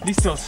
Listos.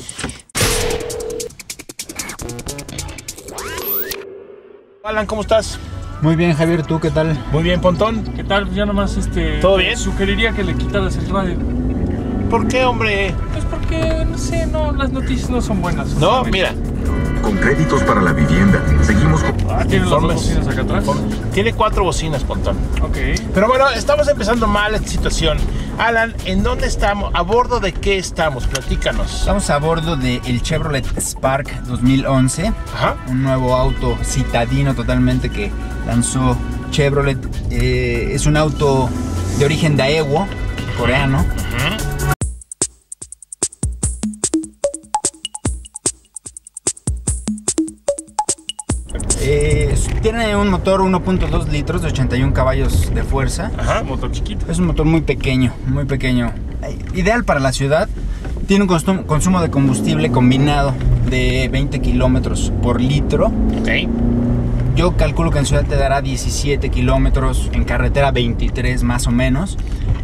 Alan, ¿cómo estás? Muy bien, Javier, ¿tú qué tal? Muy bien, Pontón. ¿Qué tal? Pues ya nomás ¿Todo bien? Sugeriría que le quitaras el radio. ¿Por qué, hombre? Pues porque, no sé, las noticias no son buenas. No, mira. Con créditos para la vivienda, seguimos con... ¿Tiene las dos Informes. bocinas acá atrás? Tiene 4 bocinas, Pontón. Ok. Pero bueno, estamos empezando mal esta situación. Alan, ¿en dónde estamos? ¿A bordo de qué estamos? Platícanos. Estamos a bordo del Chevrolet Spark 2011, Ajá. un nuevo auto citadino totalmente que lanzó Chevrolet. Es un auto de origen Daewoo, coreano. Tiene un motor 1.2 litros de 81 caballos de fuerza. Ajá. Motor chiquito. Es un motor muy pequeño, muy pequeño. Ideal para la ciudad. Tiene un consumo de combustible combinado de 20 kilómetros por litro. Ok. Yo calculo que en ciudad te dará 17 kilómetros, en carretera 23 más o menos.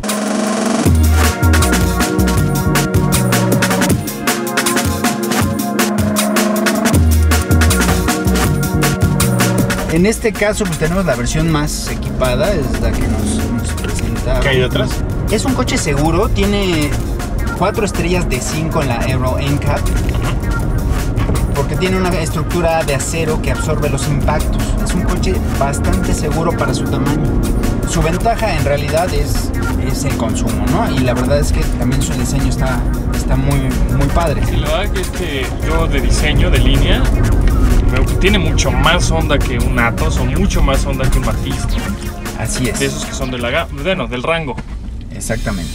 En este caso pues tenemos la versión más equipada, es la que nos presenta. ¿Qué hay detrás? Es un coche seguro, tiene 4 estrellas de 5 en la Euro NCAP, porque tiene una estructura de acero que absorbe los impactos. Es un coche bastante seguro para su tamaño. Su ventaja en realidad es el consumo, ¿no? Y la verdad es que también su diseño está muy padre. Sí, la verdad que yo de diseño, de línea, tiene mucho más onda que un Atos o mucho más onda que un Matiz, ¿no? Así es. De esos que son del rango. Exactamente.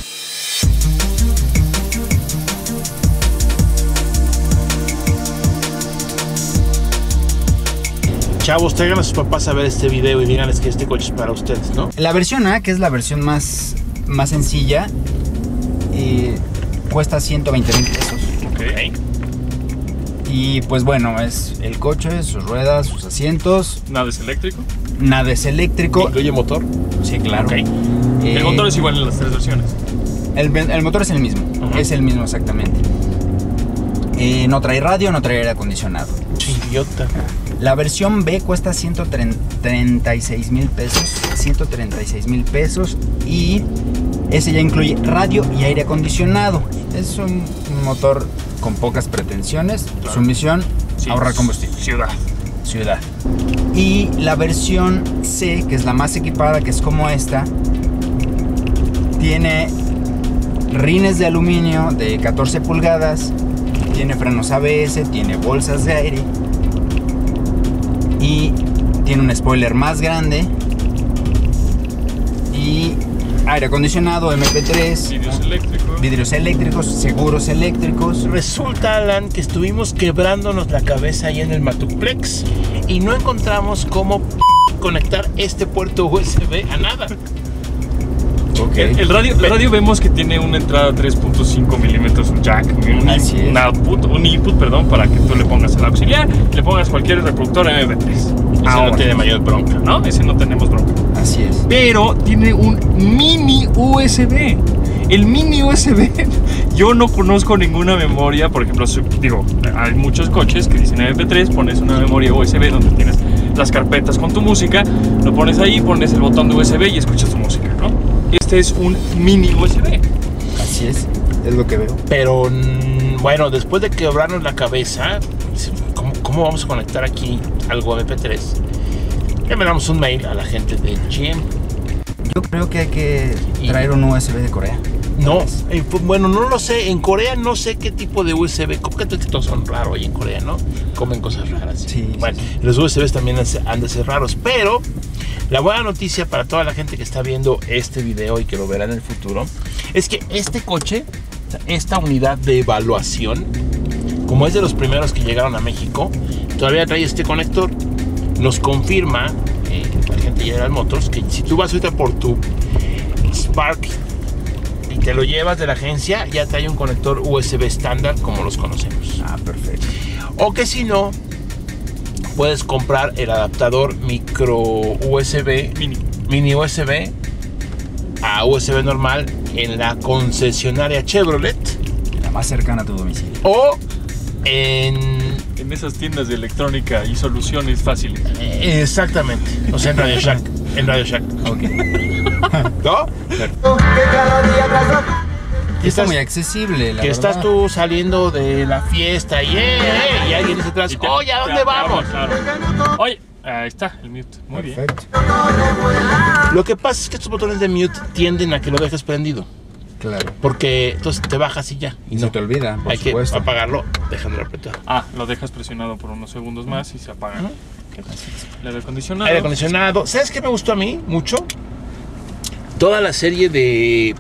Chavos, traigan a sus papás a ver este video y díganles que este coche es para ustedes, ¿no? La versión A, que es la versión más sencilla, cuesta 120,000 pesos. Ok. Y pues bueno, es el coche, sus ruedas, sus asientos. Nada es eléctrico. Nada es eléctrico. ¿Incluye motor? Sí, claro. Ok. El motor es igual en las 3 versiones. El motor es el mismo. Ajá. Es el mismo exactamente. No trae radio, no trae aire acondicionado. Idiota. La versión B cuesta 136,000 pesos. 136,000 pesos. Y ese ya incluye radio y aire acondicionado. Es un motor con pocas pretensiones. Claro. Su misión, Sí, ahorrar combustible. Ciudad. Y la versión C, que es la más equipada, que es como esta, tiene rines de aluminio de 14 pulgadas, tiene frenos ABS, tiene bolsas de aire y tiene un spoiler más grande y aire acondicionado, MP3, Vidrios eléctricos. seguros eléctricos. Resulta, Alan, que estuvimos quebrándonos la cabeza ahí en el Matuplex y no encontramos cómo conectar este puerto USB a nada. Okay. El radio vemos que tiene una entrada 3.5 milímetros, un jack, Así es. un input, para que tú le pongas el auxiliar, le pongas cualquier reproductor MP3. Ese No tiene mayor bronca. ¿no? Ese no tenemos bronca. Así es. Pero tiene un mini USB. El mini USB, yo no conozco ninguna memoria. Por ejemplo, hay muchos coches que dicen MP3, pones una memoria USB donde tienes las carpetas con tu música, lo pones ahí, pones el botón de USB y escuchas tu música, ¿no? Este es un mini USB. Así es lo que veo. Pero bueno, después de quebrarnos la cabeza, ¿cómo vamos a conectar aquí algo MP3? Ya me damos un mail a la gente de GM. Yo creo que hay que traer un USB de Corea. No, bueno, no lo sé. En Corea no sé qué tipo de USB. Como que todos son raros ahí en Corea, ¿no? Comen cosas raras. Sí, bueno, sí. los USBs también han de ser raros. Pero la buena noticia para toda la gente que está viendo este video y que lo verá en el futuro es que este coche, esta unidad de evaluación, como es de los primeros que llegaron a México, todavía trae este conector. Nos confirma la gente de General Motors que si tú vas ahorita por tu Spark y te lo llevas de la agencia, ya trae un conector USB estándar como los conocemos. Ah, perfecto. O que si no, puedes comprar el adaptador micro USB, mini USB a USB normal en la concesionaria Chevrolet más cercana a tu domicilio. O en... En esas tiendas de electrónica y soluciones fáciles. Exactamente. O sea, en Radio Shack. En Radio Shack. Ok. ¿No? Y está muy accesible, la Que verdad. estás tú saliendo de la fiesta y alguien dice atrás, oye, ¿a dónde vamos? Claro. Oye, ahí está el mute. Muy Perfecto. Lo que pasa es que estos botones de mute tienden a que lo dejes prendido. Claro. Porque entonces te bajas y ya. Y Se te olvida, por hay supuesto. que apagarlo dejándolo apretado. bien. Lo dejas presionado por unos segundos más y se apaga. El aire acondicionado. Aire acondicionado. ¿Sabes qué me gustó a mí mucho? Toda la serie de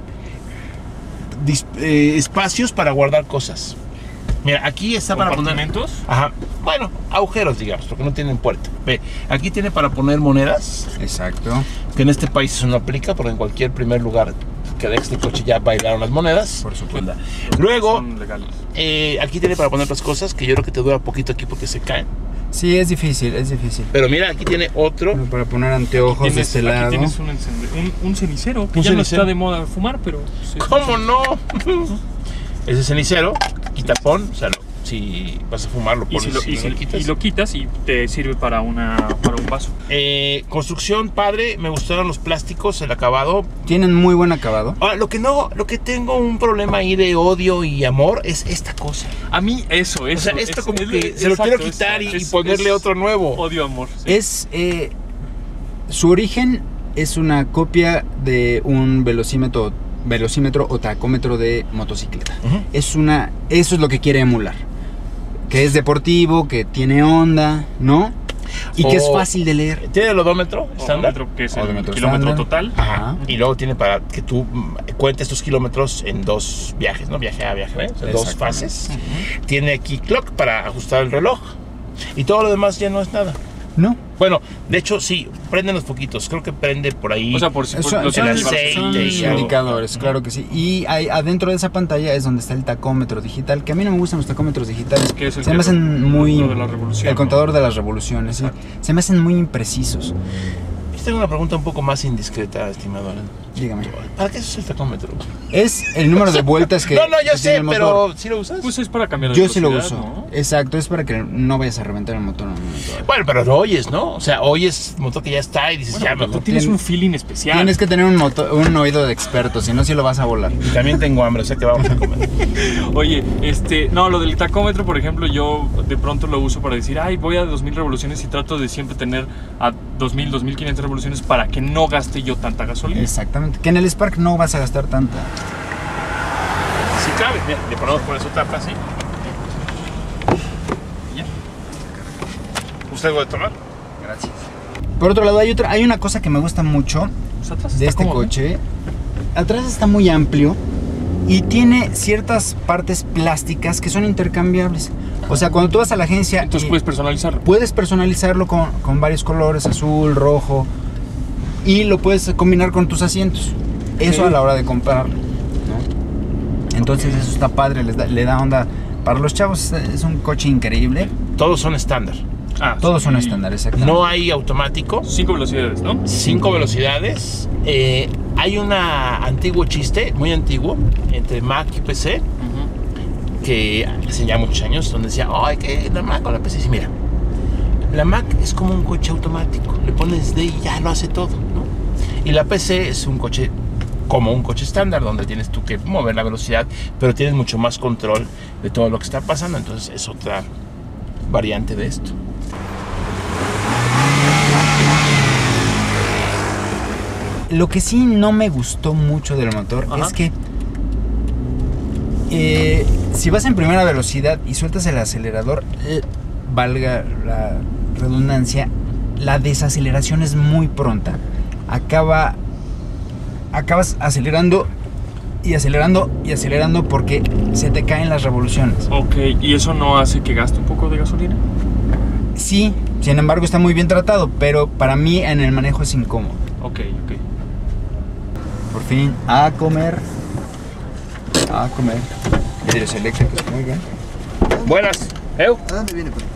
espacios para guardar cosas. Mira, aquí está para poner... ¿Compartimentos? Ajá. Bueno, agujeros, digamos, porque no tienen puerta. Ve, aquí tiene para poner monedas, Exacto. que en este país eso no aplica, porque en cualquier primer lugar que dejes este coche ya bailaron las monedas. Por supuesto. Luego, Son legales. aquí tiene para poner otras cosas, que yo creo que te dura poquito aquí porque se caen. Sí, es difícil, es difícil. Pero mira, aquí tiene otro. Bueno, para poner anteojos de este Aquí lado. tienes un cenicero, que Un ya no cenicero. está de moda fumar, pero... sí. ¿Cómo no? Ese cenicero, quitapón, o sea, si vas a fumar lo Y, pones si lo quitas y te sirve para un vaso. Construcción, padre, me gustaron los plásticos, el acabado. Tienen muy buen acabado. Ahora, lo que tengo un problema ahí de odio y amor es esta cosa. A mí eso. O sea, esto como que se lo quiero quitar y ponerle otro nuevo. Odio, amor. Sí. Es su origen es una copia de un velocímetro o tacómetro de motocicleta. Ujú. Eso es lo que quiere emular. Que es deportivo, que tiene onda, ¿no? Y que es fácil de leer. Tiene el odómetro estándar. Odómetro, que es el Odómetro kilómetro estándar. total. Ajá. Y luego tiene para que tú cuentes tus kilómetros en 2 viajes, ¿no? Viaje a viaje, ¿ves? O sea, 2 Exactamente. fases. Tiene aquí clock para ajustar el reloj. Y todo lo demás ya no es nada. ¿No? Bueno, de hecho, sí, prenden los poquitos. Creo que prende por ahí. O sea, por si Son, los el son aceite y algo. indicadores, claro que sí. Y adentro de esa pantalla es donde está el tacómetro digital, que a mí no me gustan los tacómetros digitales. Que es el Se que me hacen muy... lo de la revolución, el ¿no? contador de las revoluciones, sí. Exacto. Se me hacen muy imprecisos. Yo tengo una pregunta un poco más indiscreta, estimado Alan. Dígame. ¿Para qué es el tacómetro? Es el número de vueltas que No, yo que tiene sé, el motor. pero ¿sí lo usas? Pues es para cambiar de Yo sí lo velocidad, uso. ¿no? Exacto, es para que no vayas a reventar el motor en un momento dado. Bueno, pero lo oyes, ¿no? O sea, oyes el motor que ya está y dices, Bueno, ya pero mejor. tú tienes un feeling especial. Tienes que tener un oído de experto, si no, sí lo vas a volar. Y también tengo hambre, o sea que vamos a comer. Oye, no, lo del tacómetro, por ejemplo, yo de pronto lo uso para decir, ay, voy a 2000 revoluciones y trato de siempre tener a 2000, 2500 revoluciones para que no gaste yo tanta gasolina. Exactamente. Que en el Spark no vas a gastar tanta. Si cabe, mira, le ponemos por eso tapa así. Y ya. ¿Usted va a tomar? Gracias. Por otro lado, hay una cosa que me gusta mucho Pues atrás de está este cómodo. coche. Atrás está muy amplio y tiene ciertas partes plásticas que son intercambiables. O sea, cuando tú vas a la agencia, Entonces puedes personalizarlo. puedes personalizarlo con varios colores, azul, rojo, y lo puedes combinar con tus asientos. Eso Ok. a la hora de comprarlo, ¿no? Entonces eso está padre, le da onda. Para los chavos es un coche increíble. Todos son estándar. Todos son sí. estándares, exactamente. No hay automático. 5 velocidades, ¿no? 5 velocidades. Hay un antiguo chiste, muy antiguo, entre Mac y PC, que hace ya muchos años, donde decía, ay, que la Mac o la PC. Sí, mira, la Mac es como un coche automático, le pones D y ya lo hace todo, ¿no? Y la PC es un coche como un coche estándar, donde tienes tú que mover la velocidad, pero tienes mucho más control de todo lo que está pasando, entonces es otra variante de esto. Lo que sí no me gustó mucho del motor Ajá. es que si vas en primera velocidad y sueltas el acelerador, valga la redundancia, la desaceleración es muy pronta. Acabas acelerando y acelerando y acelerando porque se te caen las revoluciones. Ok, ¿y eso no hace que gaste un poco de gasolina? Sí, sin embargo está muy bien tratado, pero para mí en el manejo es incómodo. Ok. Por fin, a comer. Vidrios eléctricos, muy bien. Buenas, ¿Eu? ¿A dónde viene?